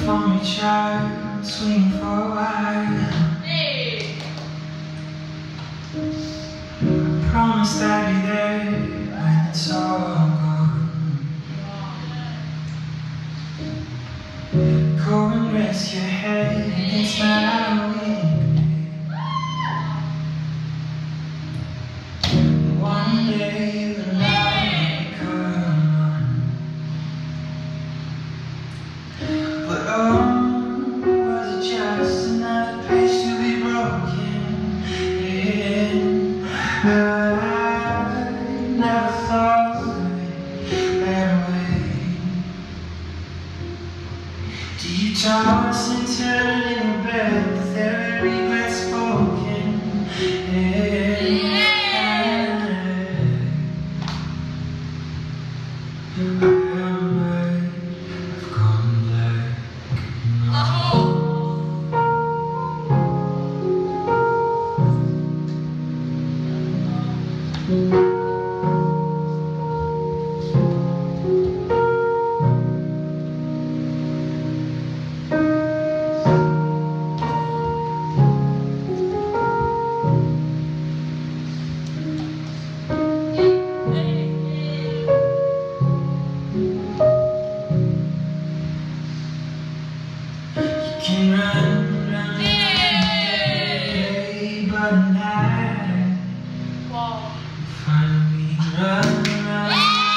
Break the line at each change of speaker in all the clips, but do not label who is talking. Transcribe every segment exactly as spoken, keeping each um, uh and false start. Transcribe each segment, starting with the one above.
for me, child, swing for a while.
Hey.
I promise I'll be there when it's all gone. Go and rest your head against my wing. One day the night come on, but oh, was it just another place to be broken in? I never thought of it that way. Do you toss and turn in your bed with every regret spoken? Yeah. I might have gone black now. Can run, run, away, but I
Wow.
find me run, run,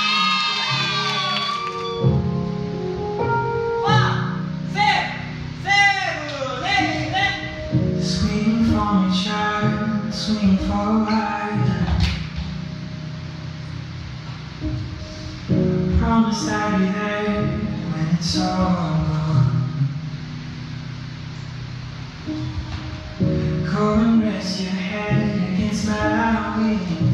swing for me, child, swing for a while. Promise I'll be there when it's all gone. Go and rest your head against my wing.